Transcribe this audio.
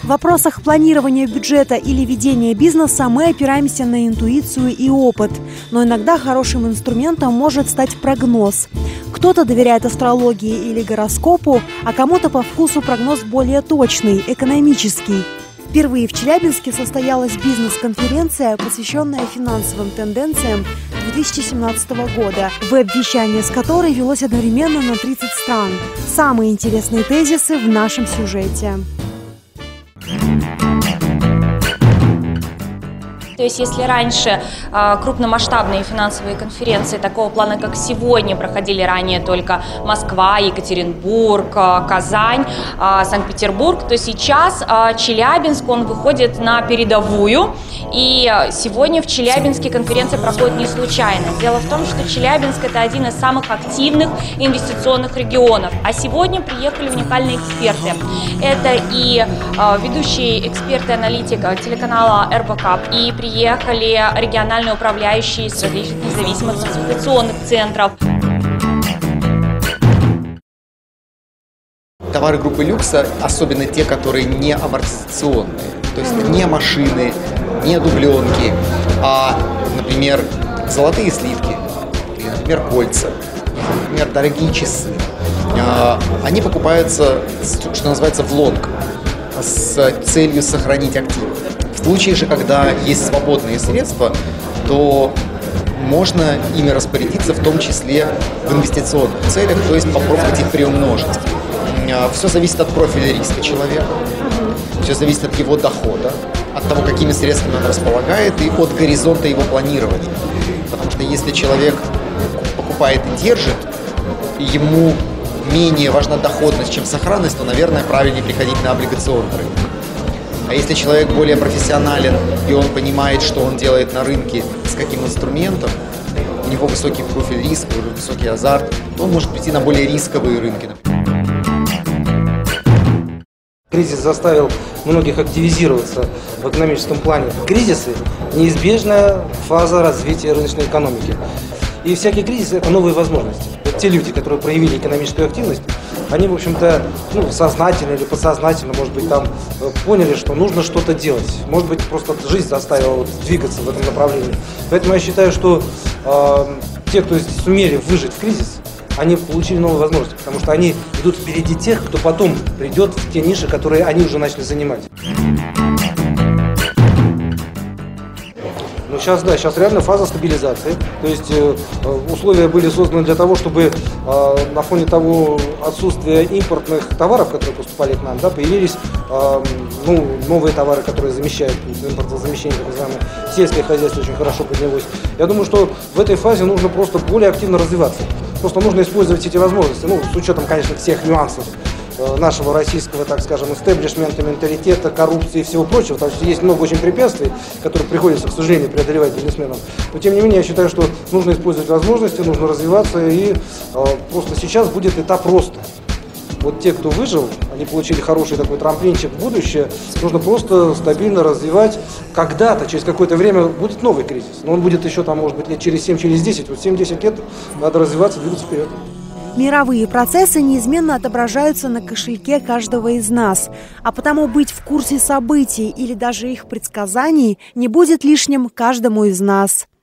В вопросах планирования бюджета или ведения бизнеса мы опираемся на интуицию и опыт. Но иногда хорошим инструментом может стать прогноз. Кто-то доверяет астрологии или гороскопу, а кому-то по вкусу прогноз более точный, экономический. Впервые в Челябинске состоялась бизнес-конференция, посвященная финансовым тенденциям 2017 года, веб-вещание с которой велось одновременно на 30 стран. Самые интересные тезисы в нашем сюжете. То есть если раньше крупномасштабные финансовые конференции такого плана, как сегодня, проходили ранее только Москва, Екатеринбург, Казань, Санкт-Петербург, то сейчас Челябинск, он выходит на передовую. И сегодня в Челябинске конференция проходит не случайно. Дело в том, что Челябинск – это один из самых активных инвестиционных регионов. А сегодня приехали уникальные эксперты. Это и ведущий эксперт и аналитик телеканала РБК, и приехали региональные управляющие из различных независимых консультационных центров. Товары группы люкса, особенно те, которые не амортизационные, то есть не машины, не дубленки, а, например, золотые слитки, или, например, кольца, например, дорогие часы. Они покупаются, что называется, в лонг, с целью сохранить активы. В случае же, когда есть свободные средства, то можно ими распорядиться, в том числе в инвестиционных целях, то есть попробовать их приумножить. Все зависит от профиля риска человека, все зависит от его дохода, от того, какими средствами он располагает, и от горизонта его планирования. Потому что если человек покупает и держит, и ему менее важна доходность, чем сохранность, то, наверное, правильнее приходить на облигационный рынок. А если человек более профессионален, и он понимает, что он делает на рынке, с каким инструментом, у него высокий профиль риска, высокий азарт, то он может прийти на более рисковые рынки. Кризис заставил многих активизироваться в экономическом плане. Кризисы – неизбежная фаза развития рыночной экономики. И всякий кризис – это новые возможности. Вот те люди, которые проявили экономическую активность, они, в общем-то, сознательно или подсознательно, может быть, там поняли, что нужно что-то делать. Может быть, просто жизнь заставила двигаться в этом направлении. Поэтому я считаю, что те, кто сумели выжить в кризис, они получили новые возможности, потому что они идут впереди тех, кто потом придет в те ниши, которые они уже начали занимать. Но сейчас реально фаза стабилизации. То есть условия были созданы для того, чтобы на фоне того отсутствия импортных товаров, которые поступали к нам, появились новые товары, которые замещают импортозамещение, так называемое. Сельское хозяйство очень хорошо поднялось. Я думаю, что в этой фазе нужно просто более активно развиваться. Просто нужно использовать эти возможности, с учетом, конечно, всех нюансов нашего российского, так скажем, истеблишмента, менталитета, коррупции и всего прочего, потому что есть много очень препятствий, которые приходится, к сожалению, преодолевать бизнесменам. Но, тем не менее, я считаю, что нужно использовать возможности, нужно развиваться, и просто сейчас будет этап роста. Вот те, кто выжил, они получили хороший такой трамплинчик в будущее, нужно просто стабильно развивать. Когда-то, через какое-то время, будет новый кризис, но он будет еще, может быть, лет через 7, через 10, 7-10 лет надо развиваться, двигаться вперед. Мировые процессы неизменно отображаются на кошельке каждого из нас, а потому быть в курсе событий или даже их предсказаний не будет лишним каждому из нас.